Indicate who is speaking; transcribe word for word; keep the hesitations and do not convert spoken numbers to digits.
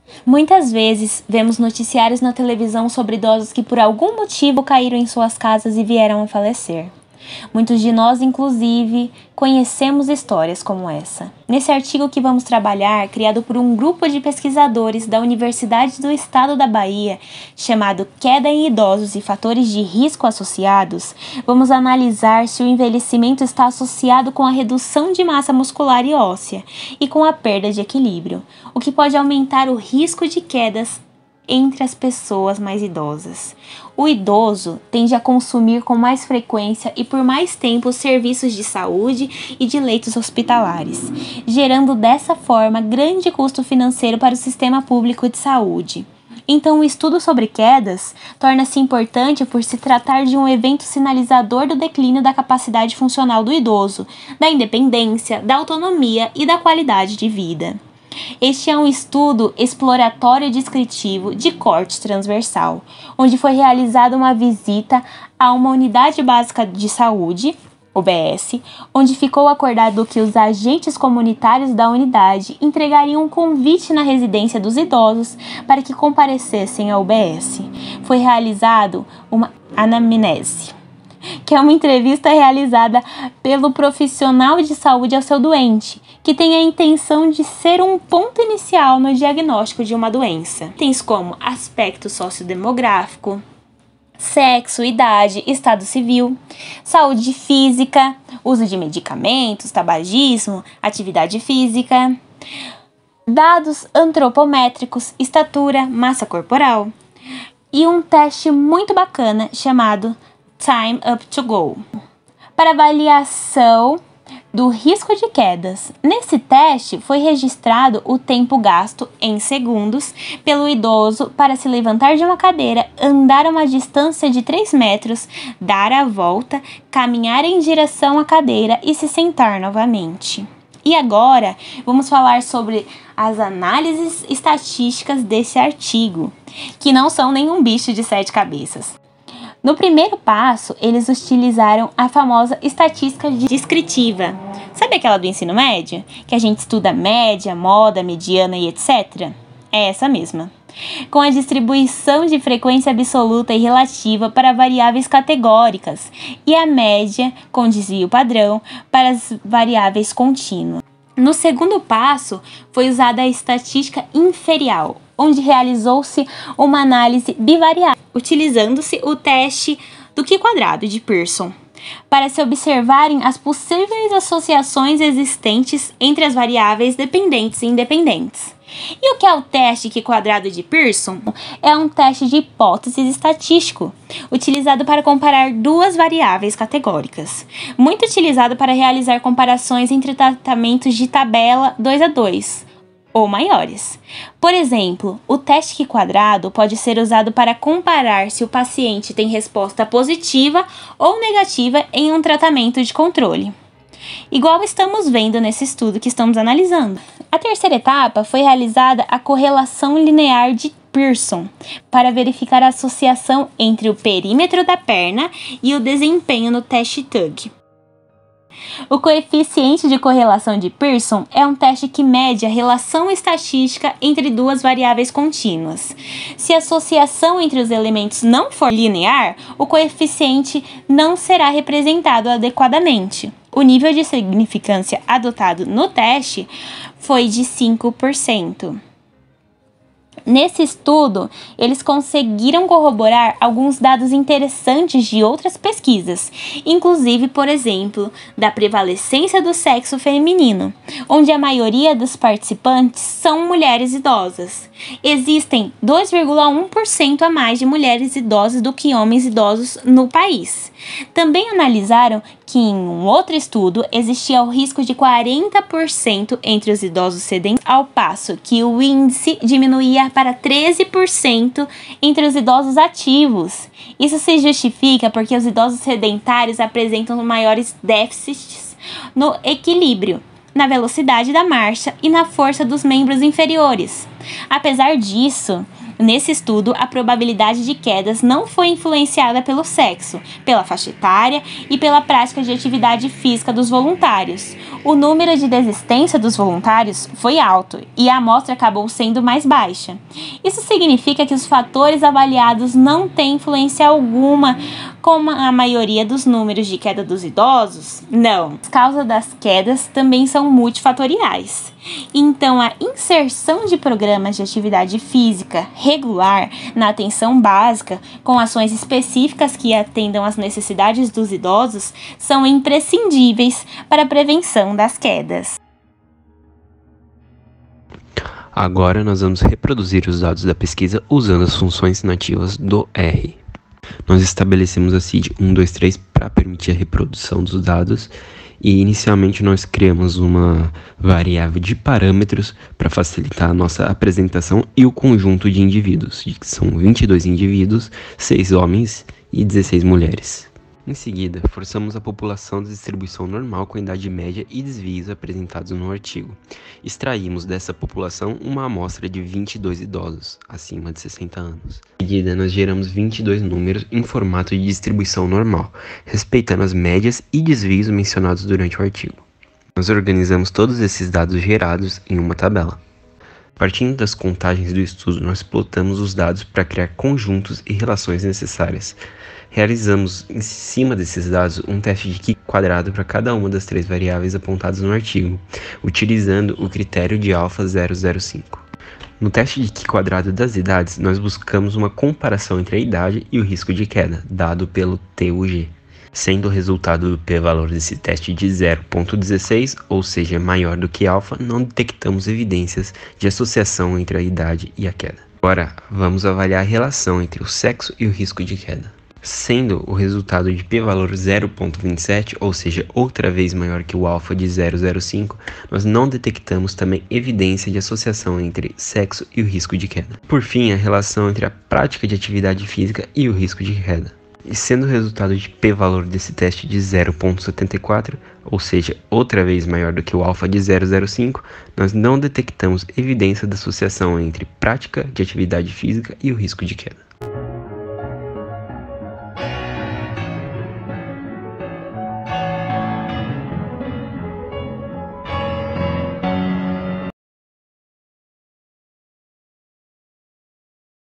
Speaker 1: Muitas vezes vemos noticiários na televisão sobre idosos que por algum motivo caíram em suas casas e vieram a falecer. Muitos de nós, inclusive, conhecemos histórias como essa. Nesse artigo que vamos trabalhar, criado por um grupo de pesquisadores da Universidade do Estado da Bahia, chamado Queda em Idosos e Fatores de Risco Associados, vamos analisar se o envelhecimento está associado com a redução de massa muscular e óssea e com a perda de equilíbrio, o que pode aumentar o risco de quedas entre as pessoas mais idosas. O idoso tende a consumir com mais frequência e por mais tempo serviços de saúde e de leitos hospitalares, gerando dessa forma grande custo financeiro para o sistema público de saúde. Então, o estudo sobre quedas torna-se importante por se tratar de um evento sinalizador do declínio da capacidade funcional do idoso, da independência, da autonomia e da qualidade de vida. Este é um estudo exploratório descritivo de corte transversal, onde foi realizada uma visita a uma unidade básica de saúde, U B S, onde ficou acordado que os agentes comunitários da unidade entregariam um convite na residência dos idosos para que comparecessem à U B S. Foi realizado uma anamnese, que é uma entrevista realizada pelo profissional de saúde ao seu doente, que tem a intenção de ser um ponto inicial no diagnóstico de uma doença. Itens como aspecto sociodemográfico, sexo, idade, estado civil, saúde física, uso de medicamentos, tabagismo, atividade física, dados antropométricos, estatura, massa corporal e um teste muito bacana chamado Time Up to Go, para avaliação do risco de quedas. Nesse teste foi registrado o tempo gasto em segundos pelo idoso para se levantar de uma cadeira, andar a uma distância de três metros, dar a volta, caminhar em direção à cadeira e se sentar novamente. E agora vamos falar sobre as análises estatísticas desse artigo, que não são nenhum bicho de sete cabeças. No primeiro passo, eles utilizaram a famosa estatística descritiva. Sabe aquela do ensino médio? Que a gente estuda média, moda, mediana e etcétera? É essa mesma. Com a distribuição de frequência absoluta e relativa para variáveis categóricas e a média com desvio padrão para as variáveis contínuas. No segundo passo, foi usada a estatística inferial, onde realizou-se uma análise bivariável, utilizando-se o teste do Q-quadrado de Pearson, para se observarem as possíveis associações existentes entre as variáveis dependentes e independentes. E o que é o teste Q-quadrado de Pearson? É um teste de hipóteses estatístico, utilizado para comparar duas variáveis categóricas, muito utilizado para realizar comparações entre tratamentos de tabela dois a dois, ou maiores. Por exemplo, o teste Q-quadrado pode ser usado para comparar se o paciente tem resposta positiva ou negativa em um tratamento de controle, igual estamos vendo nesse estudo que estamos analisando. A terceira etapa foi realizada a correlação linear de Pearson, para verificar a associação entre o perímetro da perna e o desempenho no teste Tug. O coeficiente de correlação de Pearson é um teste que mede a relação estatística entre duas variáveis contínuas. Se a associação entre os elementos não for linear, o coeficiente não será representado adequadamente. O nível de significância adotado no teste foi de cinco por cento. Nesse estudo, eles conseguiram corroborar alguns dados interessantes de outras pesquisas, inclusive, por exemplo, da prevalecência do sexo feminino, onde a maioria dos participantes são mulheres idosas. Existem dois vírgula um por cento a mais de mulheres idosas do que homens idosos no país. Também analisaram que em um outro estudo existia o risco de quarenta por cento entre os idosos sedentários, ao passo que o índice diminuía para treze por cento entre os idosos ativos. Isso se justifica porque os idosos sedentários apresentam maiores déficits no equilíbrio, na velocidade da marcha e na força dos membros inferiores. Apesar disso, Nesse estudo, a probabilidade de quedas não foi influenciada pelo sexo, pela faixa etária e pela prática de atividade física dos voluntários. O número de desistência dos voluntários foi alto e a amostra acabou sendo mais baixa. Isso significa que os fatores avaliados não têm influência alguma com a maioria dos números de queda dos idosos? Não. As causas das quedas também são multifatoriais. Então, a inserção de programas de atividade física regular na atenção básica, com ações específicas que atendam às necessidades dos idosos, são imprescindíveis para a prevenção das quedas.
Speaker 2: Agora nós vamos reproduzir os dados da pesquisa usando as funções nativas do R. Nós estabelecemos a C I D um, dois, três para permitir a reprodução dos dados e inicialmente nós criamos uma variável de parâmetros para facilitar a nossa apresentação e o conjunto de indivíduos, que são vinte e dois indivíduos, seis homens e dezesseis mulheres. Em seguida, forçamos a população da distribuição normal com a idade média e desvios apresentados no artigo. Extraímos dessa população uma amostra de vinte e dois idosos, acima de sessenta anos. Em seguida, nós geramos vinte e dois números em formato de distribuição normal, respeitando as médias e desvios mencionados durante o artigo. Nós organizamos todos esses dados gerados em uma tabela. Partindo das contagens do estudo, nós plotamos os dados para criar conjuntos e relações necessárias. Realizamos, em cima desses dados, um teste de Q quadrado para cada uma das três variáveis apontadas no artigo, utilizando o critério de alfa zero zero cinco. No teste de Q quadrado das idades, nós buscamos uma comparação entre a idade e o risco de queda, dado pelo T U G. Sendo o resultado do p-valor desse teste de zero vírgula dezesseis, ou seja, maior do que alfa, não detectamos evidências de associação entre a idade e a queda. Agora, vamos avaliar a relação entre o sexo e o risco de queda. Sendo o resultado de p-valor zero vírgula vinte e sete, ou seja, outra vez maior que o alfa de zero vírgula zero cinco, nós não detectamos também evidência de associação entre sexo e o risco de queda. Por fim, a relação entre a prática de atividade física e o risco de queda. E sendo o resultado de p-valor desse teste de zero vírgula setenta e quatro, ou seja, outra vez maior do que o alfa de zero vírgula zero cinco, nós não detectamos evidência da associação entre prática de atividade física e o risco de queda.